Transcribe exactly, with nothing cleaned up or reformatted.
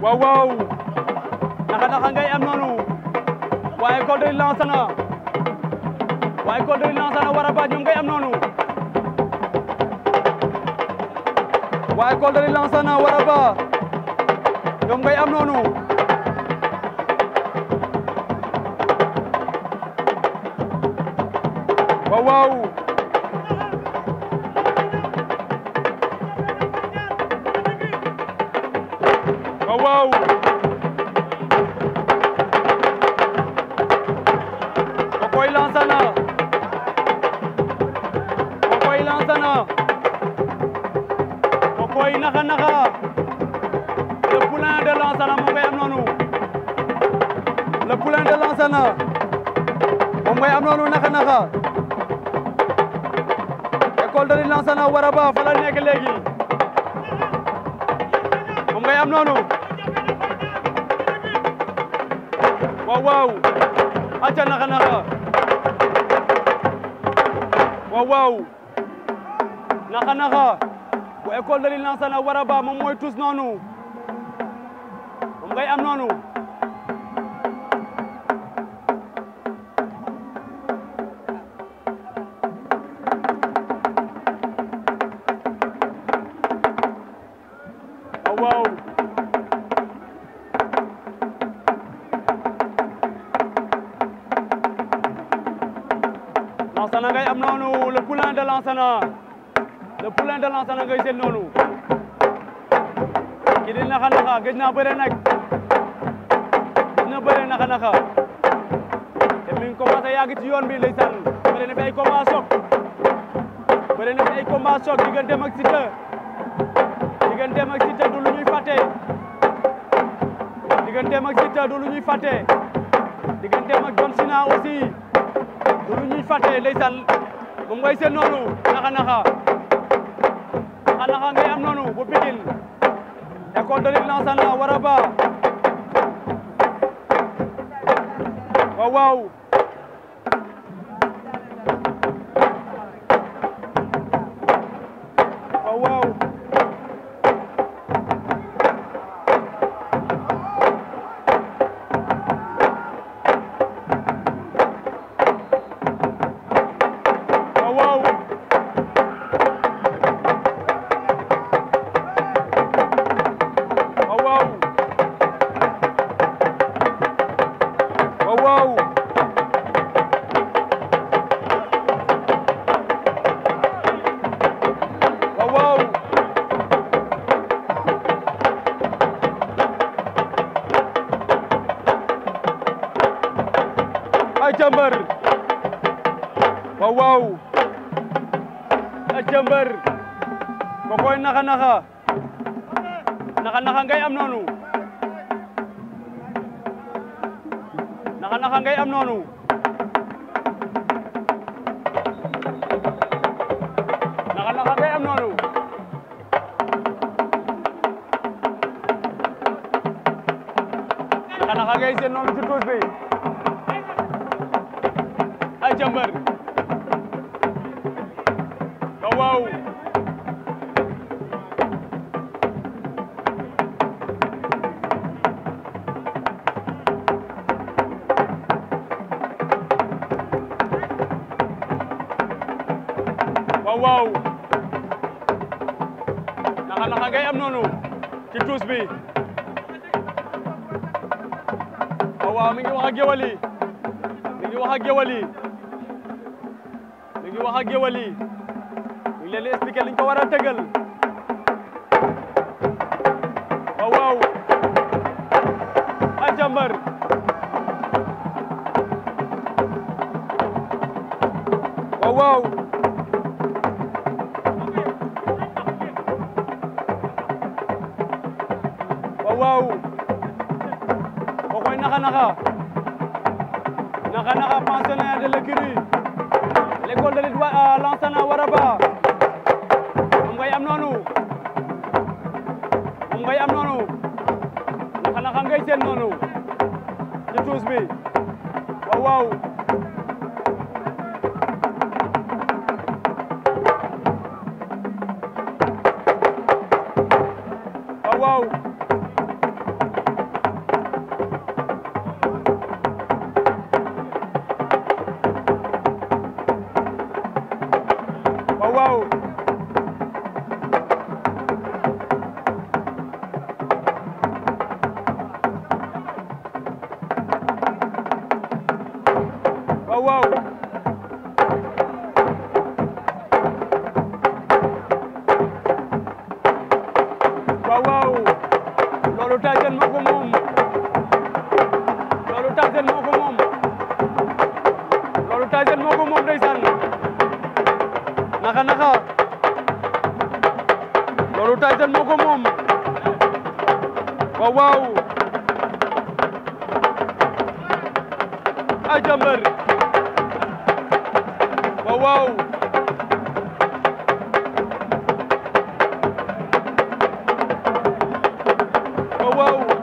waaw waaw naka naka ngay am noonu waaye École de Lansana waaye École de Lansana Waraba ñoom ngay am noonu waaye École de Lansana Waraba ñoom ngay am noonu waaw waaw waaw waaw kokoy Lansana kokoy Lansana kokoy naxa naxa le poulain de Lansana moom ngay am noonu le poulain de Lansana moom ngay am noonu naxa naxa École de Lansana Waraba fa la nekk léegi moom ngay am noonu waaw waaw acca naxa naxa waaw waaw naxa naxa bu École de Lansana Waraba moom mooy tous noonu moom ngay am noonu waaw Lansana ngay am noonu le poulain de Lansana le poulain de Lansana ngay seen noonu ki di naxa naxa gëj na bëre nag gëj na bëre naxa naxa te mi ngi commencé yàgg ci yoon bi ndeysaan bëre na fi ay combat choc bëre na fi ay combat choc digganteem ak Siteu digganteem ak Siteu du lu ñuy fàtte digganteem ak Siteu du lu ñuy fàtte digganteem ak John Sina aussi du lu ñuy fàtte ndeysaan moom ngay seen noonu naxa naxa naxa naxa ngay am noonu bu Pikine École de Lansana Waraba waaw waaw waaw waaw ay jàmbar waaw waaw ay jàmbar kokoy naxa naxa naxa naxa ngay am noonu naxa naxa ngay am noonu naxa naxa ngay am noonu naxa naxa ngay seen noonu ci tuus bi ay jàmbar waaw waaw waaw waaw naxa naxa ngay am noonu ci tuus bi waaw waaw mi ngi wax ak géwal yi mi ngi wax ak géwal yi mi ngi wax ak géwal yi mi ngi leen di expliquer liñ ko war a tëggal waaw waaw ay jàmbar waaw waaw waaw waaw kokoy naxa naxa naxa naxa pensionnaire de l'écurie L'école de Lansana Waraba moom ngay am noonu moom ngay am noonu naxa naxa ngay seen noonu ci tuus bi waaw waaw waaw waaw loolu Tyson moo ko moom loolu Tyson moo ko moom loolu Tyson moo ko moom ndeysaan naka naka loolu Tyson moo ko moom waaw waaw ay jàmbar waaw waaw waaw waaw